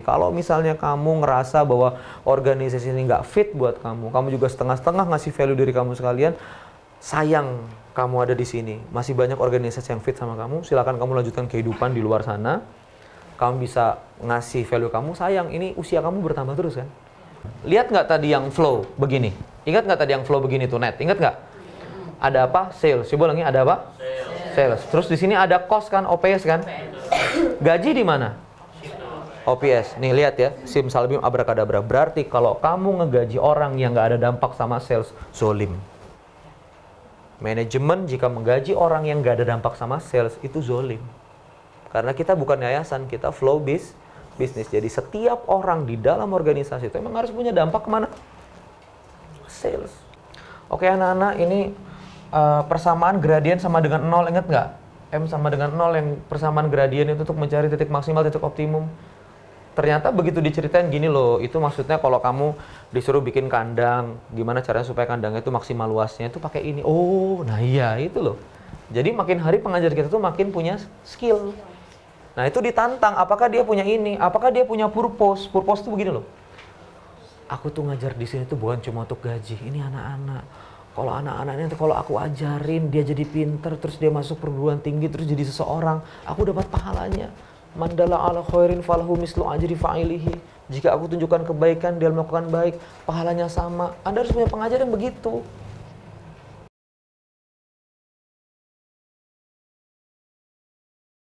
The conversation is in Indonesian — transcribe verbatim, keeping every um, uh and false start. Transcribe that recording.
Kalau misalnya kamu ngerasa bahwa organisasi ini nggak fit buat kamu, kamu juga setengah-setengah ngasih value diri kamu sekalian, sayang kamu ada di sini. Masih banyak organisasi yang fit sama kamu, silakan kamu lanjutkan kehidupan di luar sana. Kamu bisa ngasih value kamu, sayang ini usia kamu bertambah terus kan. Lihat nggak tadi yang flow begini? Ingat nggak tadi yang flow begini tuh net? Ingat nggak? Ada apa? Sales. Coba ulangi, ada apa? Sales. Sales. Terus di sini ada cost kan, O P S kan? Gaji di mana? O P S. Nih lihat ya, sim salbim abrakadabra. Berarti kalau kamu ngegaji orang yang nggak ada dampak sama sales, zolim. Manajemen jika menggaji orang yang nggak ada dampak sama sales, itu zolim. Karena kita bukan yayasan, kita flow bis, bisnis. Jadi setiap orang di dalam organisasi itu memang harus punya dampak kemana? Sales. Oke anak-anak, ini uh, persamaan gradien sama dengan nol, ingat nggak? M sama dengan nol, yang persamaan gradien itu untuk mencari titik maksimal, titik optimum. Ternyata begitu diceritain gini loh, itu maksudnya kalau kamu disuruh bikin kandang, gimana caranya supaya kandangnya itu maksimal luasnya, itu pakai ini. Oh, nah iya itu loh. Jadi makin hari pengajar kita tuh makin punya skill. Nah itu ditantang, apakah dia punya ini, apakah dia punya purpose. Purpose tuh begini loh. Aku tuh ngajar di sini tuh bukan cuma untuk gaji, ini anak-anak. Kalau anak-anak ini kalau aku ajarin, dia jadi pinter, terus dia masuk perguruan tinggi, terus jadi seseorang, aku dapat pahalanya. Mandala ala khairin falahu mislu ajri fa'ilihi. Jika aku tunjukkan kebaikan, dia melakukan baik, pahalanya sama. Anda harus punya pengajar yang begitu.